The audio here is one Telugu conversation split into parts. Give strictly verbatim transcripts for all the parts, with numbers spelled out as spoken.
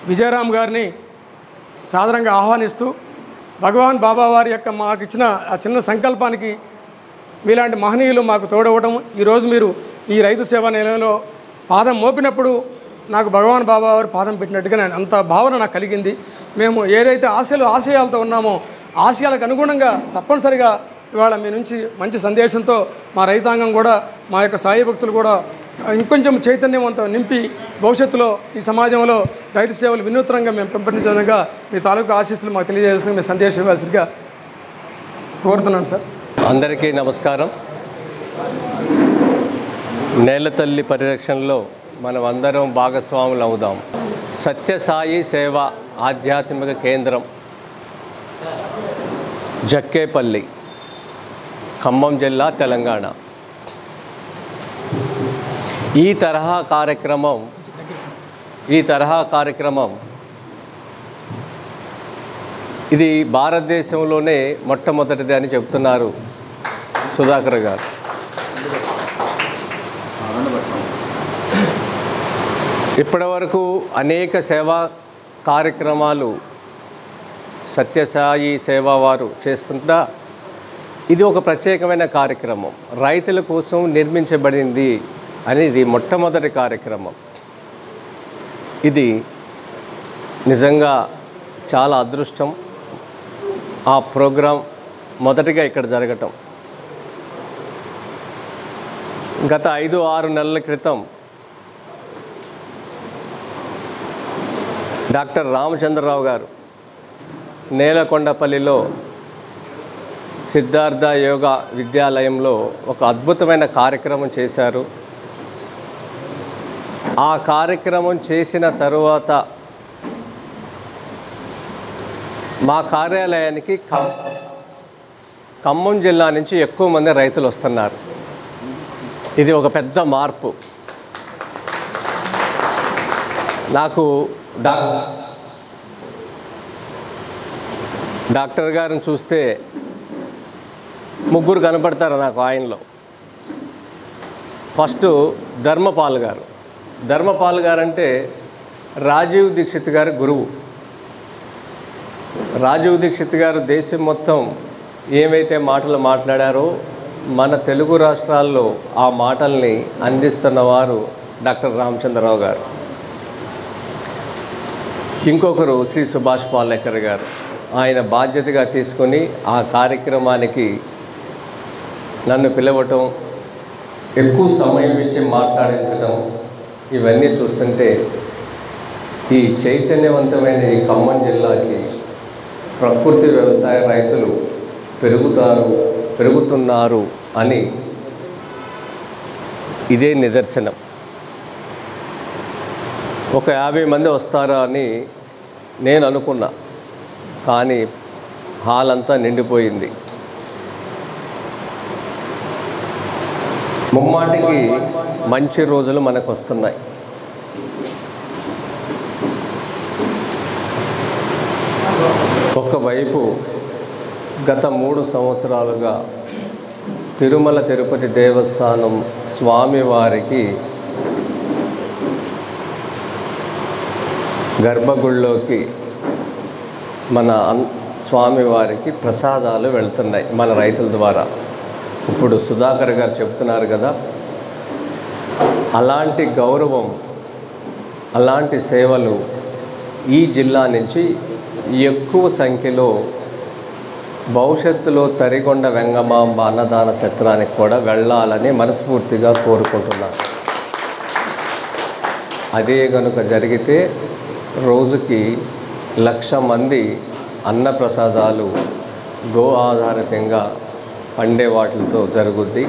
విజయరామ్ గారిని సాదరంగా ఆహ్వానిస్తూ భగవాన్ బాబా వారి యొక్క మాకు ఇచ్చిన ఆ చిన్న సంకల్పానికి మీలాంటి మహనీయులు మాకు తోడవడం, ఈరోజు మీరు ఈ రైతు సేవా నిలయంలో పాదం మోపినప్పుడు నాకు భగవాన్ బాబా వారు పాదం పెట్టినట్టుగా నేను అంత భావన నాకు కలిగింది. మేము ఏదైతే ఆశలు ఆశయాలతో ఉన్నామో ఆశయాలకు అనుగుణంగా తప్పనిసరిగా ఇవాళ మీ నుంచి మంచి సందేశంతో మా రైతాంగం కూడా మా యొక్క సాయి భక్తులు కూడా ఇంకొంచెం చైతన్యవంతం నింపి భవిష్యత్తులో ఈ సమాజంలో రైతు సేవలు వినూత్నంగా మేము పెంపొందించడంగా మీ తాలూకా ఆశీస్సులు మాకు తెలియజేస్తున్న మీ సందేశం ఇవ్వాల్సిగా కోరుతున్నాను సార్. అందరికీ నమస్కారం. నేలతల్లి పరిరక్షణలో మనం అందరం భాగస్వాములు అవుదాం. సత్యసాయి సేవ ఆధ్యాత్మిక కేంద్రం, జక్కేపల్లి, ఖమ్మం జిల్లా, తెలంగాణ. ఈ తరహా కార్యక్రమం ఈ తరహా కార్యక్రమం ఇది భారతదేశంలోనే మొట్టమొదటిది అని చెప్తున్నారు సుధాకర్ గారు. ఇప్పటివరకు అనేక సేవా కార్యక్రమాలు సత్యసాయి సేవ వారు చేస్తుంటా ఇది ఒక ప్రత్యేకమైన కార్యక్రమం. రైతుల కోసం నిర్మించబడింది అనేది మొట్టమొదటి కార్యక్రమం. ఇది నిజంగా చాలా అదృష్టం. ఆ ప్రోగ్రాం మొదటిగా ఇక్కడ జరగటం. గత ఐదు ఆరు నెలల క్రితం డాక్టర్ రామచంద్రరావు గారు నేలకొండపల్లిలో సిద్ధార్థ యోగా విద్యాలయంలో ఒక అద్భుతమైన కార్యక్రమం చేశారు. ఆ కార్యక్రమం చేసిన తరువాత మా కార్యాలయానికి ఖమ్మం జిల్లా నుంచి ఎక్కువ మంది రైతులు వస్తున్నారు. ఇది ఒక పెద్ద మార్పు. నాకు డా డాక్టర్ గారిని చూస్తే ముగ్గురు కనపడతారు నాకు ఆయనలో. ఫస్ట్ ధర్మపాల్ గారు. ధర్మపాల్ గారు అంటే రాజీవ్ దీక్షిత్ గారి గురువు. రాజీవ్ దీక్షిత్ గారు దేశం మొత్తం ఏమైతే మాటలు మాట్లాడారో మన తెలుగు రాష్ట్రాల్లో ఆ మాటల్ని అందిస్తున్నవారు డాక్టర్ రామచంద్రరావు గారు. ఇంకొకరు శ్రీ సుభాష్ పాలేకర్ గారు. ఆయన బాధ్యతగా తీసుకొని ఆ కార్యక్రమానికి నన్ను పిలవటం, ఎక్కువ సమయం ఇచ్చి మాట్లాడించడం, ఇవన్నీ చూస్తుంటే ఈ చైతన్యవంతమైన ఈ ఖమ్మం జిల్లాకి ప్రకృతి వ్యవసాయ రైతులు పెరుగుతారు పెరుగుతున్నారు అని ఇదే నిదర్శనం. ఒక యాభై మంది వస్తారా అని నేను అనుకున్నా, కానీ హాల్ అంతా నిండిపోయింది. ముమ్మాటికి మంచి రోజులు మనకు వస్తున్నాయి. ఒకవైపు గత మూడు సంవత్సరాలుగా తిరుమల తిరుపతి దేవస్థానం స్వామివారికి గర్భగుడిలోకి మన స్వామివారికి ప్రసాదాలు వెళ్తున్నాయి మన రైతుల ద్వారా. ఇప్పుడు సుధాకర్ గారు చెప్తున్నారు కదా, అలాంటి గౌరవం, అలాంటి సేవలు ఈ జిల్లా నుంచి ఎక్కువ సంఖ్యలో భవిష్యత్తులో తరిగొండ వెంగమాంబ అన్నదాన సత్రానికి కూడా వెళ్ళాలని మనస్ఫూర్తిగా కోరుకుంటున్నాను. అదే కనుక జరిగితే రోజుకి లక్ష మంది అన్నప్రసాదాలు గో ఆధారితంగా పండే వాటితో జరుగుద్ది.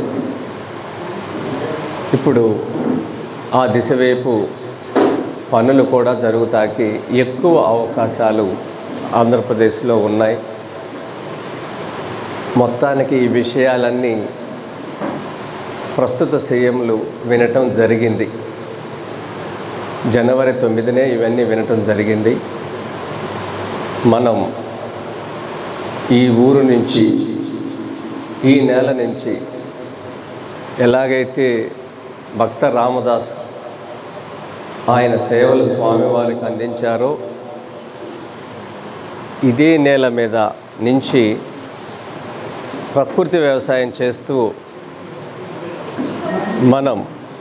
ఇప్పుడు ఆ దిశ వైపు పనులు కూడా జరుగుతాకి ఎక్కువ అవకాశాలు ఆంధ్రప్రదేశ్లో ఉన్నాయి. మొత్తానికి ఈ విషయాలన్నీ ప్రస్తుత సీఎంలు వినటం జరిగింది. జనవరి తొమ్మిదినే ఇవన్నీ వినటం జరిగింది. మనం ఈ ఊరు నుంచి, ఈ నేల నుంచి ఎలాగైతే భక్త రామదాస్ ఆయన సేవలు స్వామివారికి అందించారో ఇదే నేల మీద నుంచి ప్రకృతి వ్యవసాయం చేస్తూ మనం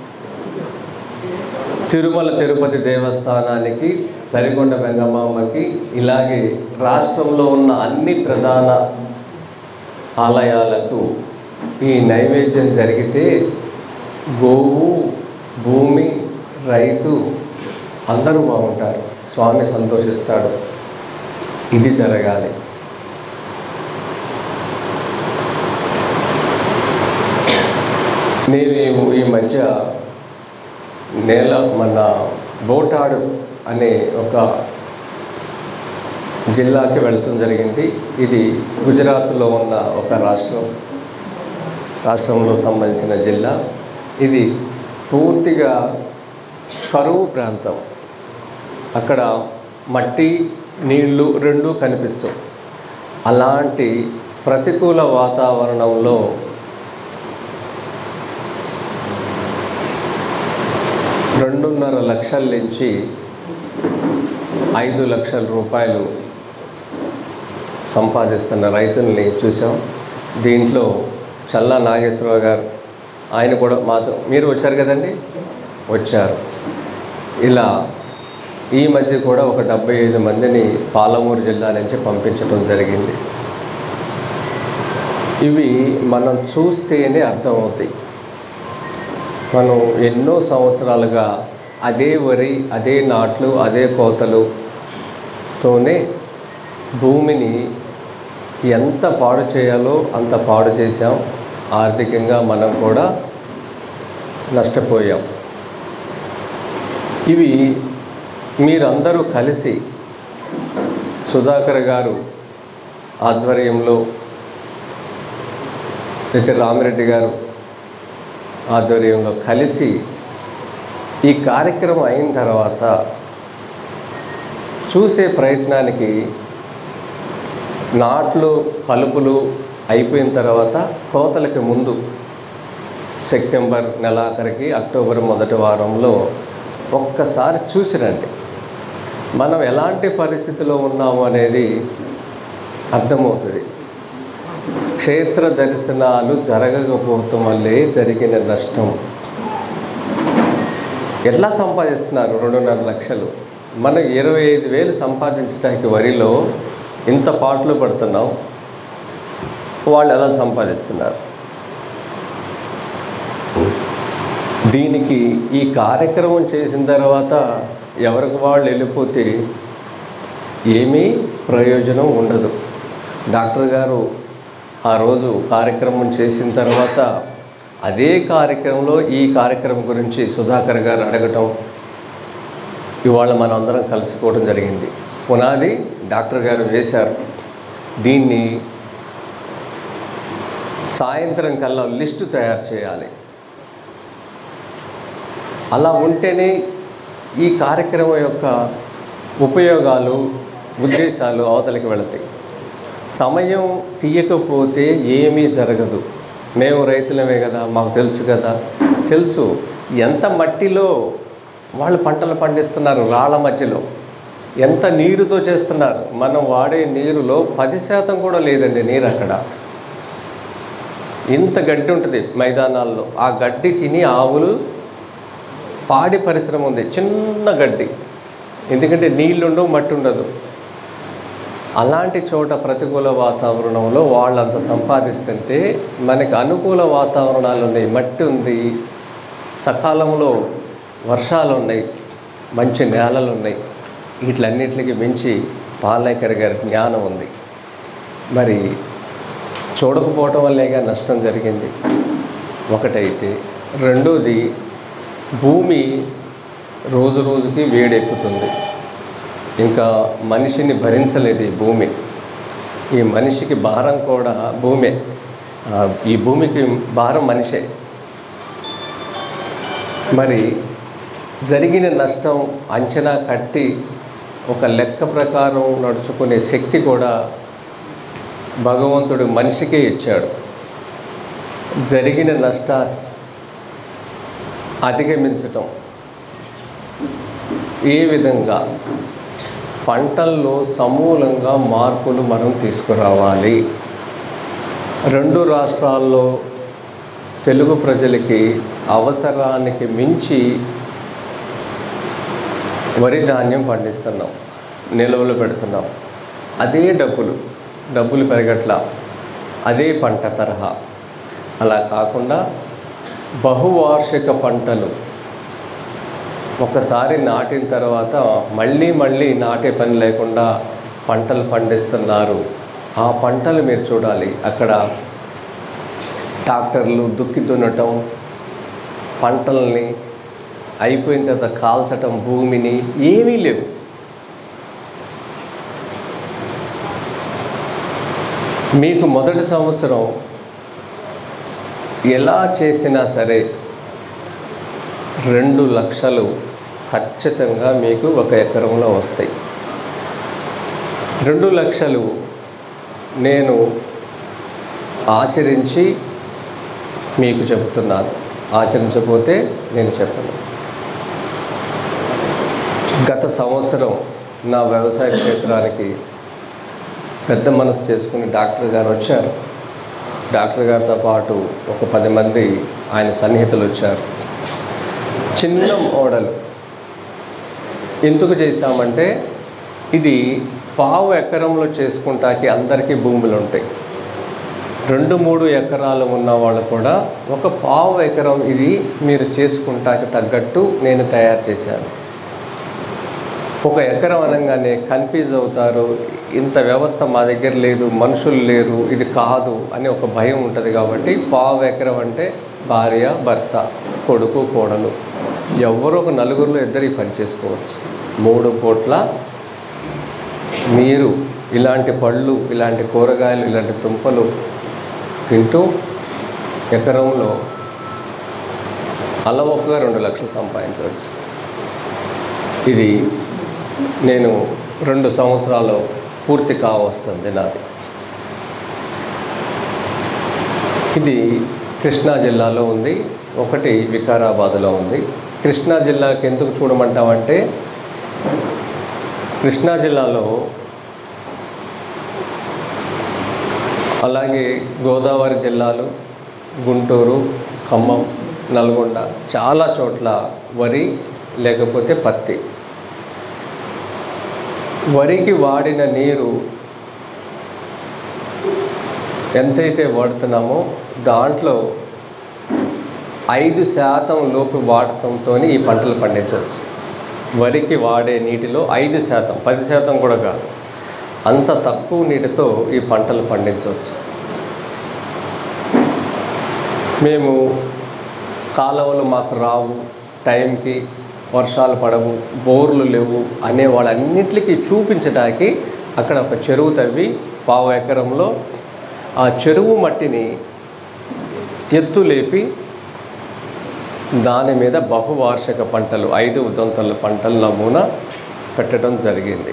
తిరుమల తిరుపతి దేవస్థానానికి, తరిగొండ వెంగమాంబకి, ఇలాగే రాష్ట్రంలో ఉన్న అన్ని ప్రధాన ఆలయాలకు ఈ నైవేద్యం జరిగితే గోవు, భూమి, రైతు అందరూ బాగుంటారు, స్వామి సంతోషిస్తాడు. ఇది జరగాలి. నేను ఈ మధ్య నేల మన బోటాడు అనే ఒక జిల్లాకి వెళుతూ జరిగింది. ఇది గుజరాత్లో ఉన్న ఒక రాష్ట్రం రాష్ట్రంలో సంబంధించిన జిల్లా. ఇది పూర్తిగా కరువు ప్రాంతం. అక్కడ మట్టి, నీళ్లు రెండూ కనిపించవు. అలాంటి ప్రతికూల వాతావరణంలో రెండున్నర లక్షల నుంచి ఐదు లక్షల రూపాయలు సంపాదిస్తున్న రైతుల్ని చూసాం. దీంట్లో చల్లా నాగేశ్వరరావు గారు, ఆయన కూడా మాతో, మీరు వచ్చారు కదండి, వచ్చారు. ఇలా ఈ మధ్య కూడా ఒక డెబ్బై ఐదు మందిని పాలమూరు జిల్లా నుంచి పంపించడం జరిగింది. ఇవి మనం చూస్తేనే అర్థమవుతాయి. మనం ఎన్నో సంవత్సరాలుగా అదే వరి, అదే నాట్లు, అదే కోతలుతోనే భూమిని ఎంత పాడు చేయాలో అంత పాడు చేశాం. ఆర్థికంగా మనం కూడా నష్టపోయాం. ఇవి మీరందరూ కలిసి సుధాకర్ గారు ఆధ్వర్యంలో, అయితే రామిరెడ్డి గారు ఆధ్వర్యంలో కలిసి ఈ కార్యక్రమం అయిన తర్వాత చూసే ప్రయత్నానికి, నాట్లు కలుపులు అయిపోయిన తర్వాత కోతలకి ముందు సెప్టెంబర్ నెలాఖరికి, అక్టోబర్ మొదటి వారంలో ఒక్కసారి చూసిరండి. మనం ఎలాంటి పరిస్థితిలో ఉన్నాము అనేది అర్థమవుతుంది. క్షేత్ర దర్శనాలు జరగకపోవటం వల్లే జరిగిన నష్టం. ఎట్లా సంపాదిస్తున్నారు రెండున్నర లక్షలు? మనం ఇరవై ఐదు వేలు సంపాదించడానికి వరిలో ఇంత పాటలు పడుతున్నాం, వాళ్ళు ఎలా సంపాదిస్తున్నారు? దీనికి ఈ కార్యక్రమం చేసిన తర్వాత ఎవరికి వాళ్ళు వెళ్ళిపోతే ఏమీ ప్రయోజనం ఉండదు. డాక్టర్ గారు ఆ రోజు కార్యక్రమం చేసిన తర్వాత అదే కార్యక్రమంలో ఈ కార్యక్రమం గురించి సుధాకర్ గారు అడగటం, ఇవాళ మనం అందరం కలుసుకోవడం జరిగింది. పునాది డాక్టర్ గారు వేశారు. దీన్ని సాయంత్రం కల్లా లిస్టు తయారు చేయాలి. అలా ఉంటేనే ఈ కార్యక్రమం యొక్క ఉపయోగాలు, ఉద్దేశాలు అవతలికి వెళతాయి. సమయం తీయకపోతే ఏమీ జరగదు. మేము రైతులమే కదా, మాకు తెలుసు కదా. తెలుసు ఎంత మట్టిలో వాళ్ళు పంటలు పండిస్తున్నారు, రాళ్ళ మధ్యలో ఎంత నీరుతో చేస్తున్నారు. మనం వాడే నీరులో పది శాతం కూడా లేదండి నీరు. అక్కడ ఇంత గడ్డి ఉంటుంది మైదానాల్లో. ఆ గడ్డి తిని ఆవులు, పాడి పరిశ్రమ ఉంది, చిన్న గడ్డి, ఎందుకంటే నీళ్ళుండవు, మట్టి ఉండదు. అలాంటి చోట ప్రతికూల వాతావరణంలో వాళ్ళంత సంపాదిస్తుంటే మనకి అనుకూల వాతావరణాలు ఉన్నాయి, మట్టి ఉంది, సకాలంలో వర్షాలు ఉన్నాయి, మంచి నేలలు ఉన్నాయి. వీటిలన్నిటికి మించి పాలేకర్ గారి జ్ఞానం ఉంది. మరి చూడకపోవటం వల్లేగా నష్టం జరిగింది ఒకటైతే. రెండోది, భూమి రోజు రోజుకి వేడెక్కుతుంది. ఇంకా మనిషిని భరించలేదు ఈ భూమి. ఈ మనిషికి భారం కూడా భూమే. ఈ భూమికి భారం మనిషే. మరి జరిగిన నష్టం అంచనా కట్టి ఒక లెక్క ప్రకారం నడుచుకునే శక్తి కూడా భగవంతుడు మనిషికే ఇచ్చాడు. జరిగిన నష్ట అధిగమించటం ఏ విధంగా, పంటల్లో సమూలంగా మార్పులు మనం తీసుకురావాలి. రెండు రాష్ట్రాల్లో తెలుగు ప్రజలకి అవసరానికి మించి వరి ధాన్యం పండిస్తున్నాం, నిల్వలు పెడుతున్నాం. అదే డబ్బులు డబ్బులు పెరగట్ల, అదే పంట తరహా. అలా కాకుండా బహువార్షిక పంటలు ఒకసారి నాటిన తర్వాత మళ్ళీ మళ్ళీ నాటే పని లేకుండా పంటలు పండిస్తున్నారు. ఆ పంటలు మీరు చూడాలి. అక్కడ ట్రాక్టర్లు దుక్కి దున్నటం, పంటల్ని అయిపోయిన తర్వాత కాల్చటం, భూమిని ఏమీ లేవు. మీకు మొదటి సంవత్సరం ఎలా చేసినా సరే రెండు లక్షలు ఖచ్చితంగా మీకు ఒక ఎకరంలో వస్తాయి. రెండు లక్షలు నేను ఆచరించి మీకు చెబుతున్నాను. ఆచరించకపోతే నేను చెప్పను. గత సంవత్సరం నా వ్యవసాయ క్షేత్రానికి పెద్ద మనసు చేసుకుని డాక్టర్ గారు వచ్చారు. డాక్టర్ గారితో పాటు ఒక పది మంది ఆయన సన్నిహితులు వచ్చారు. చిన్న మోడల్ ఎందుకు చేశామంటే, ఇది పావు ఎకరంలో చేసుకుంటాకి అందరికీ భూములు ఉంటాయి. రెండు మూడు ఎకరాలు ఉన్న వాళ్ళు కూడా ఒక పావు ఎకరం ఇది మీరు చేసుకుంటాకి తగ్గట్టు నేను తయారు చేశాను. ఒక ఎకరం అనగానే కన్ఫ్యూజ్ అవుతారు. ఇంత వ్యవస్థ మా దగ్గర లేదు, మనుషులు లేరు, ఇది కాదు అని ఒక భయం ఉంటుంది. కాబట్టి పావు ఎకరం అంటే భార్య, భర్త, కొడుకు, కోడలు ఎవరో ఒక నలుగురిలో ఇద్దరికి పని చేసుకోవచ్చు. మూడు పూట్ల మీరు ఇలాంటి పళ్ళు, ఇలాంటి కూరగాయలు, ఇలాంటి దుంపలు తింటూ ఎకరంలో అలవోకగా రెండు లక్షలు సంపాదించవచ్చు. ఇది నేను రెండు సంవత్సరాలు పూర్తి కావస్తుంది నాది. ఇది కృష్ణా జిల్లాలో ఉంది, ఒకటి వికారాబాద్లో ఉంది. కృష్ణా జిల్లాకి ఎందుకు చూడమంటామంటే, కృష్ణా జిల్లాలో అలాగే గోదావరి జిల్లాలు, గుంటూరు, ఖమ్మం, నల్గొండ చాలా చోట్ల వరి లేకపోతే పత్తి. వరికి వాడిన నీరు ఎంతైతే వాడుతున్నామో దాంట్లో ఐదు శాతం లోపు వాడటంతో ఈ పంటలు పండించవచ్చు. వరికి వాడే నీటిలో ఐదు శాతం, పది శాతం కూడా కాదు, అంత తక్కువ నీటితో ఈ పంటలు పండించవచ్చు. మేము కాలువలు మాకు రావు, టైంకి వర్షాలు పడవు, బోర్లు లేవు అనే వాళ్ళన్నింటికి చూపించడానికి అక్కడ ఒక చెరువు తవ్వి పావు ఎకరంలో ఆ చెరువు మట్టిని ఎత్తులేపి దాని మీద బహువార్షిక పంటలు, ఐదు ఉదంతల పంటల నమూనా పెట్టడం జరిగింది.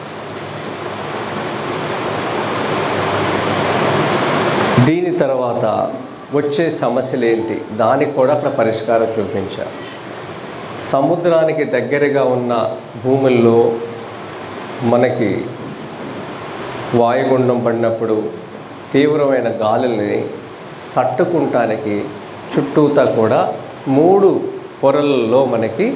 దీని తర్వాత వచ్చే సమస్యలు ఏంటి, దానికి కూడా అక్కడ పరిష్కారం చూపించారు. సముద్రానికి దగ్గరగా ఉన్న భూముల్లో మనకి వాయుగుండం పడినప్పుడు తీవ్రమైన గాలుల్ని తట్టుకుంటానికి చుట్టూతా కూడా మూడు పొరలలో మనకి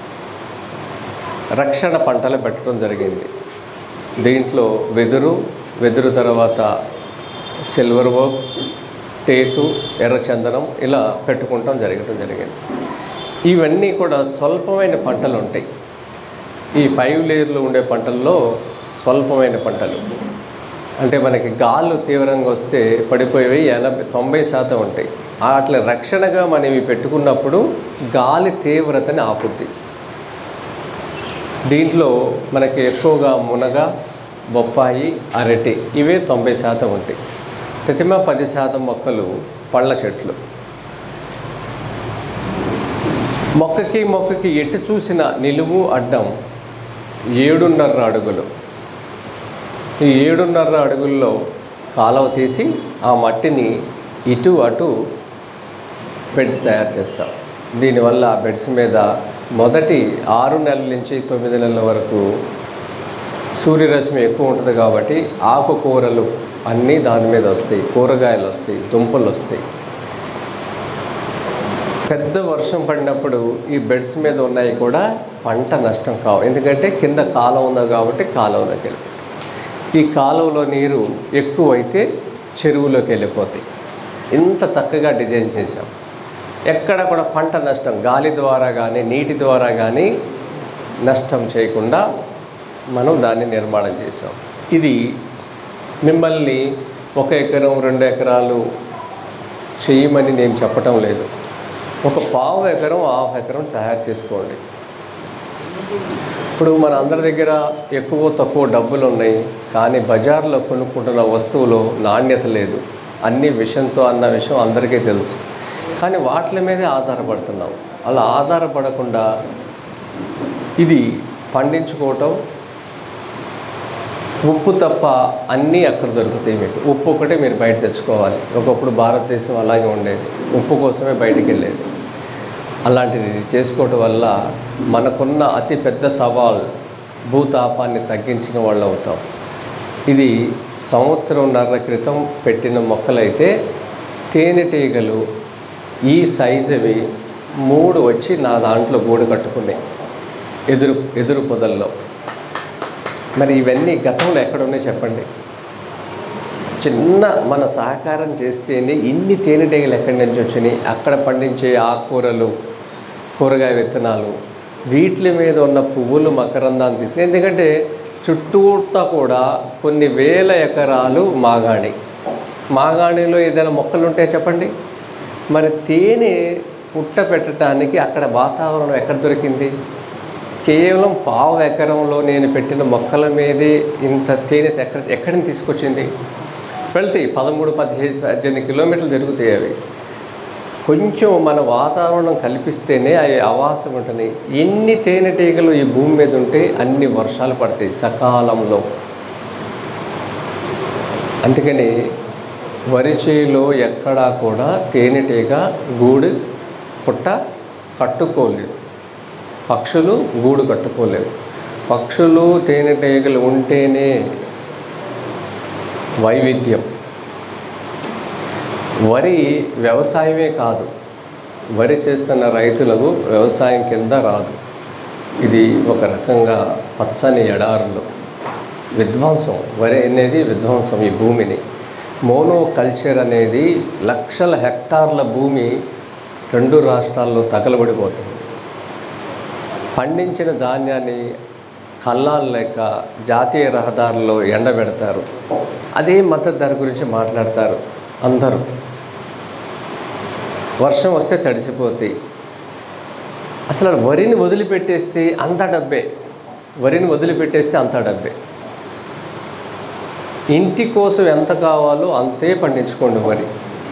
రక్షణ పంటలు పెట్టడం జరిగింది. దీంట్లో వెదురు, వెదురు తర్వాత సిల్వర్ ఓక్, టేకు, ఎర్రచందనం ఇలా పెట్టుకుంటాం జరగటం జరిగింది. ఇవన్నీ కూడా స్వల్పమైన పంటలు ఉంటాయి. ఈ ఫైవ్ లేయర్లు ఉండే పంటల్లో స్వల్పమైన పంటలు అంటే మనకి గాలు తీవ్రంగా వస్తే పడిపోయేవి ఎనభై తొంభై శాతం ఉంటాయి. అట్లా రక్షణగా మనం ఇవి పెట్టుకున్నప్పుడు గాలి తీవ్రతని ఆపుద్ది. దీంట్లో మనకి ఎక్కువగా మునగ, బొప్పాయి, అరటి ఇవే తొంభై శాతం ఉంటాయి. ప్రతిమ పది శాతం మొక్కలు పళ్ళ చెట్లు. మొక్కకి మొక్కకి ఎటు చూసిన నిలువు అడ్డం ఏడున్నర అడుగులు. ఈ ఏడున్నర అడుగుల్లో కాలువ తీసి ఆ మట్టిని ఇటు అటు బెడ్స్ తయారు చేస్తాం. దీనివల్ల ఆ బెడ్స్ మీద మొదటి ఆరు నెలల నుంచి తొమ్మిది నెలల వరకు సూర్యరశ్మి ఎక్కువ ఉంటుంది కాబట్టి ఆకుకూరలు అన్నీ దాని మీద వస్తాయి, కూరగాయలు వస్తాయి, దుంపలు వస్తాయి. పెద్ద వర్షం పడినప్పుడు ఈ బెడ్స్ మీద ఉన్నాయి కూడా పంట నష్టం కావు, ఎందుకంటే కింద కాలువ ఉంది కాబట్టి కాలువలోకి వెళ్ళిపోతాయి. ఈ కాలువలో నీరు ఎక్కువైతే చెరువులోకి వెళ్ళిపోతాయి. ఇంత చక్కగా డిజైన్ చేశాం. ఎక్కడ కూడా పంట నష్టం గాలి ద్వారా కానీ నీటి ద్వారా కానీ నష్టం చేయకుండా మనం దాన్ని నిర్మాణం చేసాం. ఇది మిమ్మల్ని ఒక ఎకరం రెండు ఎకరాలు చేయమని నేను చెప్పటం లేదు. ఒక పావు ఎకరం హాఫ్ ఎకరం తయారు చేసుకోండి. ఇప్పుడు మన అందరి దగ్గర ఎక్కువ తక్కువ డబ్బులు ఉన్నాయి, కానీ బజార్లో కొనుక్కుంటున్న వస్తువులో నాణ్యత లేదు, అన్ని విషంతో అన్న విషయం అందరికీ తెలుసు. కానీ వాటి మీదే ఆధారపడుతున్నాం. అలా ఆధారపడకుండా ఇది పండించుకోవటం, ఉప్పు తప్ప అన్నీ అక్కడ దొరుకుతాయి మీకు. ఉప్పు ఒకటే మీరు బయట తెచ్చుకోవాలి. ఒకప్పుడు భారతదేశం అలాగే ఉండేది, ఉప్పు కోసమే బయటికి వెళ్ళేది. అలాంటిది చేసుకోవటం వల్ల మనకున్న అతి పెద్ద సవాల్ భూతాపాన్ని తగ్గించిన వాళ్ళు అవుతాం. ఇది సంవత్సరంన్నర క్రితం పెట్టిన మొక్కలైతే తేనెటీగలు ఈ సైజువి మూడు వచ్చి నా దాంట్లో గూడు కట్టుకున్నాయి ఎదురు ఎదురు పొదల్లో. మరి ఇవన్నీ గతంలో ఎక్కడున్నాయి చెప్పండి? చిన్న మన సహకారం చేస్తేనే ఇన్ని తేనెటీగలు ఎక్కడి నుంచి వచ్చినాయి. అక్కడ పండించే ఆకుకూరలు, కూరగాయ విత్తనాలు, వీటి మీద ఉన్న పువ్వులు మకరందాన్ని తీసుకుని, ఎందుకంటే చుట్టూతా కూడా కొన్ని వేల ఎకరాలు మాగాణి. మాగాణిలో ఏదైనా మొక్కలు ఉంటే చెప్పండి. మరి తేనె పుట్ట పెట్టడానికి అక్కడ వాతావరణం ఎక్కడ దొరికింది? కేవలం పావు ఎకరంలో నేను పెట్టిన మొక్కల మీదే ఇంత తేనె ఎక్కడ ఎక్కడి నుంచి తీసుకొచ్చింది? వెళ్తాయి పదమూడు పద్దెనిమిది పద్దెనిమిది కిలోమీటర్లు జరుగుతాయి అవి. కొంచెం మన వాతావరణం కల్పిస్తేనే అవి ఆవాసం ఉంటుంది. ఎన్ని తేనెటీగలు ఈ భూమి మీద ఉంటే అన్ని వర్షాలు పడతాయి సకాలంలో. అందుకని వరి చేలో ఎక్కడా కూడా తేనెటీగ గూడు పుట్ట కట్టుకోలేదు, పక్షులు గూడు కట్టుకోలేవు. పక్షులు తేనెటీగలు ఉంటేనే వైవిధ్యం. వరి వ్యవసాయమే కాదు, వరి చేస్తున్న రైతులకు వ్యవసాయం కింద రాదు. ఇది ఒక రకంగా పచ్చని ఎడారులు విధ్వంసం. వరి అనేది విధ్వంసం ఈ భూమిని. మోనో కల్చర్ అనేది లక్షల హెక్టార్ల భూమి రెండు రాష్ట్రాల్లో తగలబడిపోతుంది. పండించిన ధాన్యాన్ని కల్లాలు లేక జాతీయ రహదారుల్లో ఎండబెడతారు. అదే మద్దతు ధర గురించి మాట్లాడతారు అందరూ. వర్షం వస్తే తడిసిపోతాయి. అసలు వరిని వదిలిపెట్టేస్తే అంత డబ్బే, వరిని వదిలిపెట్టేస్తే అంత డబ్బే. ఇంటి కోసం ఎంత కావాలో అంతే పండించుకోండి వరి.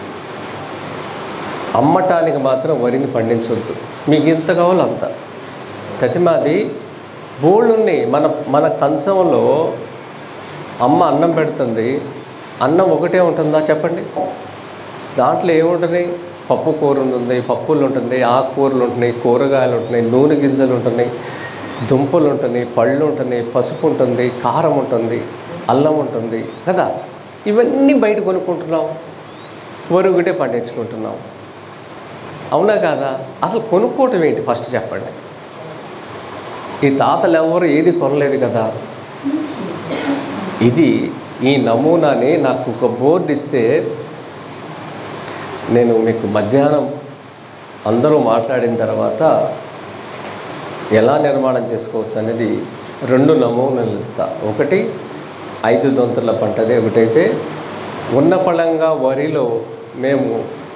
అమ్మటానికి మాత్రం వరిని పండించవద్దు. మీకు ఎంత కావాలో అంత. తతిమాది బోళ్ళు ఉన్నాయి. మన మన కంచంలో అమ్మ అన్నం పెడుతుంది. అన్నం ఒకటే ఉంటుందా చెప్పండి? దాంట్లో ఏముంటుంది? పప్పు కూర ఉంటుంది, పప్పులు ఉంటుంది, ఆకుకూరలు ఉంటున్నాయి, కూరగాయలు ఉంటున్నాయి, నూనె గింజలు ఉంటున్నాయి, దుంపలు ఉంటున్నాయి, పళ్ళు ఉంటున్నాయి, పసుపు ఉంటుంది, కారం ఉంటుంది, అల్లం ఉంటుంది కదా. ఇవన్నీ బయట కొనుక్కుంటున్నాం, వరి ఒకటే పండించుకుంటున్నాం. అవునా కాదా? అసలు కొనుక్కోవటం ఏంటి ఫస్ట్ చెప్పండి. ఈ తాతలు ఎవరు ఏది కొనలేదు కదా. ఇది ఈ నమూనాని నాకు ఒక బోర్డు ఇస్తే నేను మీకు మధ్యాహ్నం అందరూ మాట్లాడిన తర్వాత ఎలా నిర్మాణం చేసుకోవచ్చు అనేది రెండు నమూనాలు ఇస్తా. ఒకటి ఐదు దొంతల పంటదే, ఒకటైతే ఉన్న పళంగా వరిలో మేము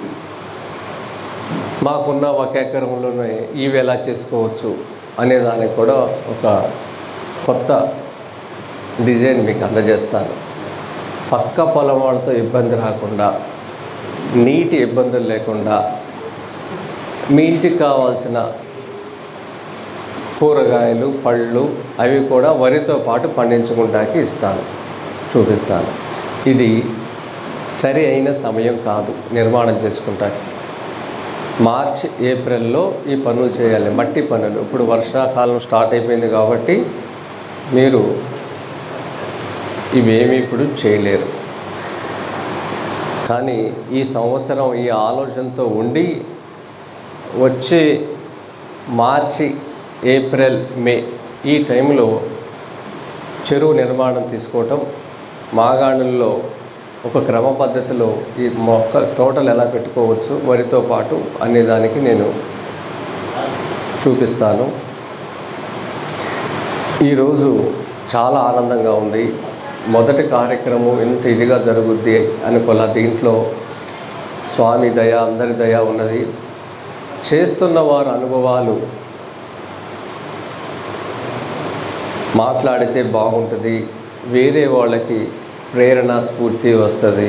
మాకున్న ఒక ఎకరంలోనే ఇవి ఎలా చేసుకోవచ్చు అనే దానికి కూడా ఒక కొత్త డిజైన్ మీకు అందజేస్తాను. పక్క పొలం వాళ్ళతో ఇబ్బంది రాకుండా, నీటి ఇబ్బందులు లేకుండా మీ ఇంటికి కావాల్సిన కూరగాయలు, పళ్ళు అవి కూడా వరితో పాటు పండించుకుంటానికి ఇస్తాను, చూపిస్తాను. ఇది సరి అయిన సమయం కాదు నిర్మాణం చేసుకుంటానికి. మార్చ్ ఏప్రిల్లో ఈ పనులు చేయాలి, మట్టి పనులు. ఇప్పుడు వర్షాకాలం స్టార్ట్ అయిపోయింది కాబట్టి మీరు ఇవేమీ ఇప్పుడు చేయలేరు. కానీ ఈ సంవత్సరం ఈ ఆలోచనతో ఉండి వచ్చే మార్చి, ఏప్రిల్, మే ఈ టైంలో చెరువు నిర్మాణం తీసుకోవటం, మాగాణుల్లో ఒక క్రమ పద్ధతిలో ఈ మొక్క తోటలు ఎలా పెట్టుకోవచ్చు వరితో పాటు అనే దానికి నేను చూపిస్తాను. ఈరోజు చాలా ఆనందంగా ఉంది. మొదటి కార్యక్రమం ఎంత ఇదిగా జరుగుద్ది అనుకోలే. దీంట్లో స్వామి దయ, అందరి దయ ఉన్నది. చేస్తున్న వారి అనుభవాలు మాట్లాడితే బాగుంటుంది, వేరే వాళ్ళకి ప్రేరణ స్ఫూర్తి వస్తుంది.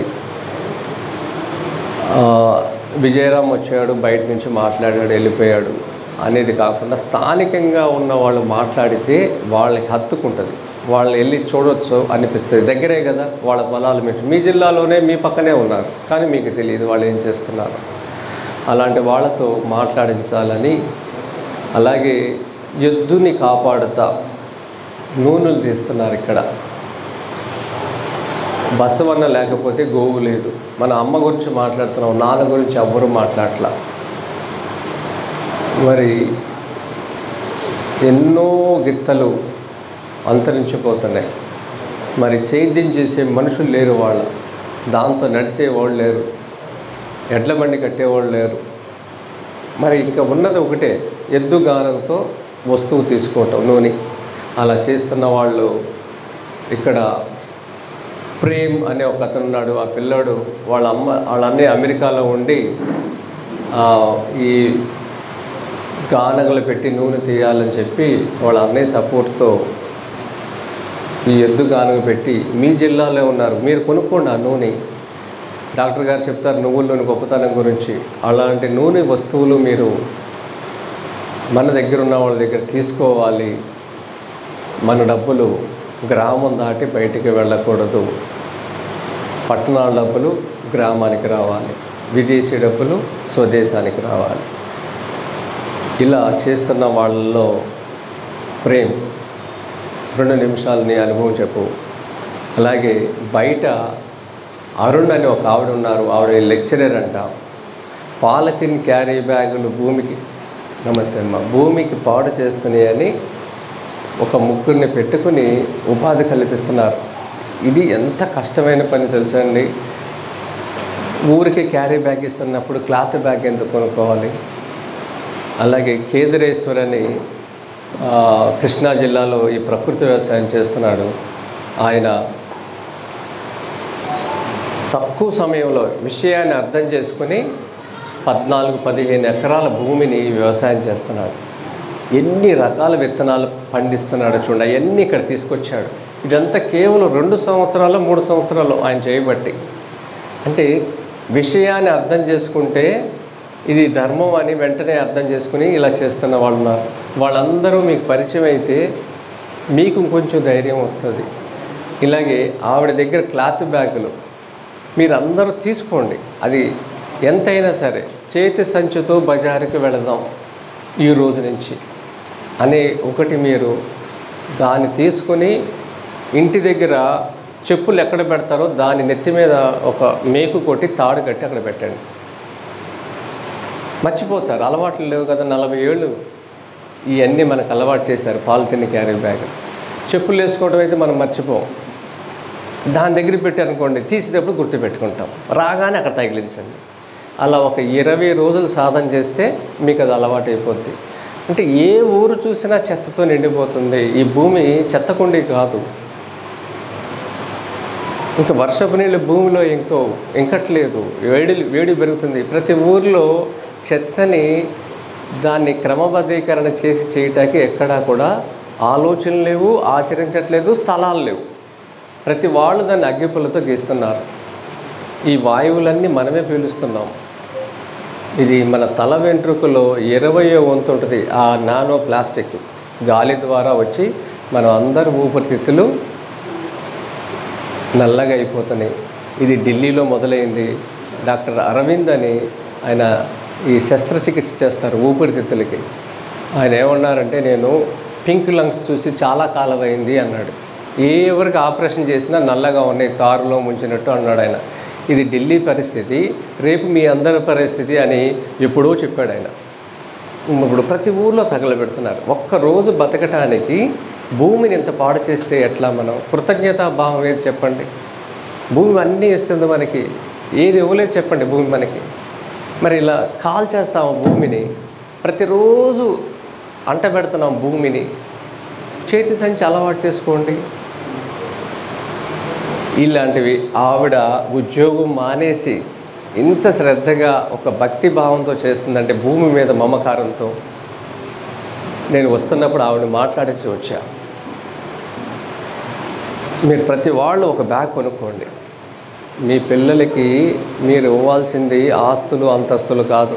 విజయరామ్ వచ్చాడు, బయట నుంచి మాట్లాడాడు, వెళ్ళిపోయాడు అనేది కాకుండా స్థానికంగా ఉన్న వాళ్ళు మాట్లాడితే వాళ్ళకి హత్తుకుంటుంది, వాళ్ళు వెళ్ళి చూడొచ్చు అనిపిస్తుంది. దగ్గరే కదా వాళ్ళ పొలాలు, మీరు మీ జిల్లాలోనే మీ పక్కనే ఉన్నారు, కానీ మీకు తెలియదు వాళ్ళు ఏం చేస్తున్నారు. అలాంటి వాళ్ళతో మాట్లాడించాలని, అలాగే ఎద్దుని కాపాడుతా నూనెలు తీస్తున్నారు. ఇక్కడ బసవన్న లేకపోతే గోవు లేదు. మన అమ్మ గురించి మాట్లాడుతున్నాం, నాన్న గురించి ఎవ్వరూ మాట్లాడట్లా. మరి ఎన్నో గిత్తలు అంతరించిపోతున్నాయి. మరి సేద్యం చేసే మనుషులు లేరు, వాళ్ళ దాంతో నడిచేవాళ్ళు లేరు, ఎడ్ల బండి కట్టేవాళ్ళు లేరు. మరి ఇంకా ఉన్నది ఒకటే, ఎద్దు గానంతో వస్తువు తీసుకోవటం, నూనె. అలా చేస్తున్న వాళ్ళు ఇక్కడ ప్రేమ్ అనే ఒక అతను ఉన్నాడు. ఆ పిల్లాడు వాళ్ళ అమ్మ వాళ్ళ అన్నయ్య అమెరికాలో ఉండి ఈ గానగలు పెట్టి నూనె తీయాలని చెప్పి వాళ్ళ అన్నయ్య సపోర్ట్తో ఈ ఎద్దు గానగ పెట్టి మీ జిల్లాలో ఉన్నారు, మీరు కొనుక్కోండి ఆ నూనె. డాక్టర్ గారు చెప్తారు నువ్వుల నూనె గొప్పతనం గురించి. అలాంటి నూనె వస్తువులు మీరు మన దగ్గర ఉన్న వాళ్ళ దగ్గర తీసుకోవాలి. మన డబ్బులు గ్రామం దాటి బయటికి వెళ్ళకూడదు. పట్టణాల డబ్బులు గ్రామానికి రావాలి, విదేశీ డబ్బులు స్వదేశానికి రావాలి. ఇలా చేస్తున్న వాళ్ళలో ప్రేమ్ రెండు నిమిషాలు నీ అనుభవం చెప్పు. అలాగే బయట అరుణ్ అని ఒక ఆవిడ ఉన్నారు, ఆవిడ లెక్చరర్ అంట. పాలిథిన్ క్యారీ బ్యాగులు భూమికి నమస్తే అమ్మ భూమికి పాడు చేస్తున్నాయని ఒక ముగ్గురిని పెట్టుకుని ఉపాధి కల్పిస్తున్నారు. ఇది ఎంత కష్టమైన పని తెలుసండి. ఊరికి క్యారీ బ్యాగ్ ఇస్తున్నప్పుడు క్లాత్ బ్యాగ్ ఎందుకు కొనుక్కోవాలి? అలాగే కేదరేశ్వర్ అని కృష్ణా జిల్లాలో ఈ ప్రకృతి వ్యవసాయం చేస్తున్నాడు. ఆయన తక్కువ సమయంలో విషయాన్ని అర్థం చేసుకుని పద్నాలుగు పదిహేను ఎకరాల భూమిని వ్యవసాయం చేస్తున్నాడు. ఎన్ని రకాల విత్తనాలు పండిస్తున్నాడు చూడండి, అవన్నీ ఇక్కడ తీసుకొచ్చాడు. ఇదంతా కేవలం రెండు సంవత్సరాలు మూడు సంవత్సరాలు ఆయన చేయబట్టి. అంటే విషయాన్ని అర్థం చేసుకుంటే ఇది ధర్మం అని వెంటనే అర్థం చేసుకుని ఇలా చేస్తున్న వాళ్ళు ఉన్నారు. వాళ్ళందరూ మీకు పరిచయం అయితే మీకు కొంచెం ధైర్యం వస్తుంది. ఇలాగే ఆవిడ దగ్గర క్లాత్ బ్యాగులు మీరు అందరూ తీసుకోండి. అది ఎంతైనా సరే చేతి సంచితో బజారుకి వెళదాం ఈ రోజు నుంచి అనే ఒకటి మీరు దాన్ని తీసుకొని ఇంటి దగ్గర చెప్పులు ఎక్కడ పెడతారో దాని నెత్తి మీద ఒక మేకు కొట్టి తాడు కట్టి అక్కడ పెట్టండి. మర్చిపోతారు, అలవాట్లు లేవు కదా. నలభై ఏళ్ళు ఇవన్నీ మనకు అలవాటు చేశారు. పాలిథిన్ క్యారీ బ్యాగ్, చెప్పులు వేసుకోవడం అయితే మనం మర్చిపోం. దాని దగ్గర పెట్టారనుకోండి, తీసేటప్పుడు గుర్తుపెట్టుకుంటాం, రాగానే అక్కడ తగిలించండి. అలా ఒక ఇరవై రోజులు సాధన చేస్తే మీకు అది అలవాటు అయిపోద్ది. అంటే ఏ ఊరు చూసినా చెత్తతో నిండిపోతుంది. ఈ భూమి చెత్తకుండి కాదు. ఇంకా వర్షపు నీళ్ళు భూమిలో ఇంకో ఇంకట్లేదు, వేడి వేడి పెరుగుతుంది. ప్రతి ఊరిలో చెత్తని దాన్ని క్రమబద్ధీకరణ చేసి చేయటానికి ఎక్కడా కూడా ఆలోచనలు లేవు, ఆచరించట్లేదు, స్థలాలు లేవు. ప్రతి వాళ్ళు దాన్ని అగ్గిపుల్లతో గీస్తున్నారు. ఈ వాయువులన్నీ మనమే పీలుస్తున్నాం. ఇది మన తల వెంట్రుకలో ఇరవయో వంతు ఉంటుంది ఆ నానో ప్లాస్టిక్ గాలి ద్వారా వచ్చి మనం అందరు ఊపిరితిత్తులు నల్లగా అయిపోతున్నాయి. ఇది ఢిల్లీలో మొదలైంది. డాక్టర్ అరవింద్ అని ఆయన ఈ శస్త్రచికిత్స చేస్తారు ఊపిరితిత్తులకి. ఆయన ఏమన్నారంటే నేను పింక్ లంగ్స్ చూసి చాలా కాలం అయింది అన్నాడు. ఏ ఎవరికి ఆపరేషన్ చేసినా నల్లగా ఉన్నాయి, తారులో ముంచినట్టు అన్నాడు ఆయన. ఇది ఢిల్లీ పరిస్థితి, రేపు మీ అందరి పరిస్థితి అని ఎప్పుడో చెప్పాడు ఆయన. ఇప్పుడు ప్రతి ఊర్లో తగలబెడుతున్నారు. ఒక్కరోజు బతకటానికి భూమిని ఇంత పాడు చేస్తే ఎట్లా? మనం కృతజ్ఞతా భావం ఏది చెప్పండి? భూమి అన్నీ ఇస్తుంది మనకి, ఏది ఇవ్వలేదు చెప్పండి భూమి మనకి. మరి ఇలా కాల్ చేస్తాము భూమిని, ప్రతిరోజు అంట పెడుతున్నాం భూమిని. చేతి సంచి అలవాటు చేసుకోండి. ఇలాంటివి ఆవిడ ఉద్యోగం మానేసి ఇంత శ్రద్ధగా ఒక భక్తి భావంతో చేస్తుందంటే భూమి మీద మమకారంతో. నేను వస్తున్నప్పుడు ఆవిడ మాట్లాడించి వచ్చా. మీరు ప్రతి వాళ్ళు ఒక బ్యాగ్ కొనుక్కోండి. మీ పిల్లలకి మీరు ఇవ్వాల్సింది ఆస్తులు అంతస్తులు కాదు.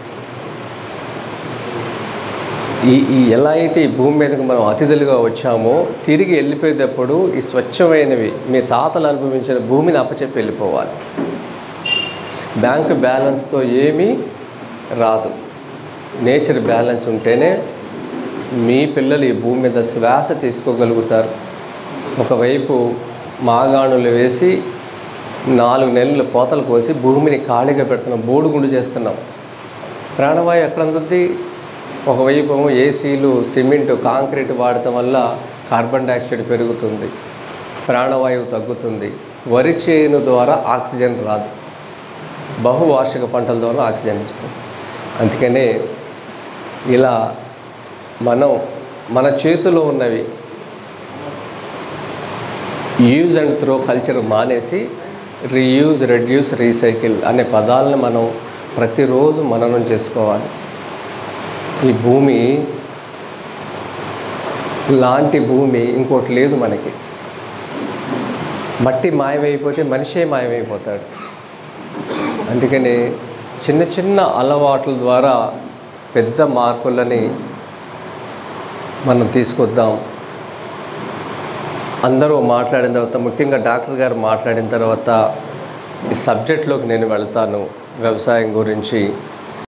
ఈ ఈ ఎలా అయితే ఈ భూమి మీదకి మనం అతిథులుగా వచ్చామో తిరిగి వెళ్ళిపోయేటప్పుడు ఈ స్వచ్ఛమైనవి మీ తాతలు అనుభవించిన భూమిని అప్పచెప్పి వెళ్ళిపోవాలి. బ్యాంకు బ్యాలెన్స్తో ఏమీ రాదు. నేచర్ బ్యాలెన్స్ ఉంటేనే మీ పిల్లలు ఈ భూమి మీద శ్వాస తీసుకోగలుగుతారు. ఒకవైపు మాగాణులు వేసి నాలుగు నెలలు కోతలు కోసి భూమిని ఖాళీగా పెడుతున్నాం, బోడుగుండు చేస్తున్నాం. ప్రాణవాయు ఎక్కడ అందుద్ది? ఒకవైపు ఏసీలు, సిమెంటు, కాంక్రీట్ వాడటం వల్ల కార్బన్ డైఆక్సైడ్ పెరుగుతుంది, ప్రాణవాయువు తగ్గుతుంది. వరి చేను ద్వారా ఆక్సిజన్ రాదు, బహువార్షిక పంటల ద్వారా ఆక్సిజన్ ఇస్తుంది. అందుకనే ఇలా మనం మన చేతిలో ఉన్నవి యూజ్ అండ్ త్రో కల్చర్ మానేసి రీయూజ్, రెడ్యూస్, రీసైకిల్ అనే పదాలను మనం ప్రతిరోజు మననం చేసుకోవాలి. ఈ భూమి లాంటి భూమి ఇంకోటి లేదు మనకి. మట్టి మాయమైపోతే మనిషే మాయమైపోతాడు. అందుకని చిన్న చిన్న అలవాట్ల ద్వారా పెద్ద మార్పులని మనం తీసుకొద్దాం. అందరూ మాట్లాడిన తర్వాత, ముఖ్యంగా డాక్టర్ గారు మాట్లాడిన తర్వాత ఈ సబ్జెక్ట్లోకి నేను వెళ్తాను. వ్యవసాయం గురించి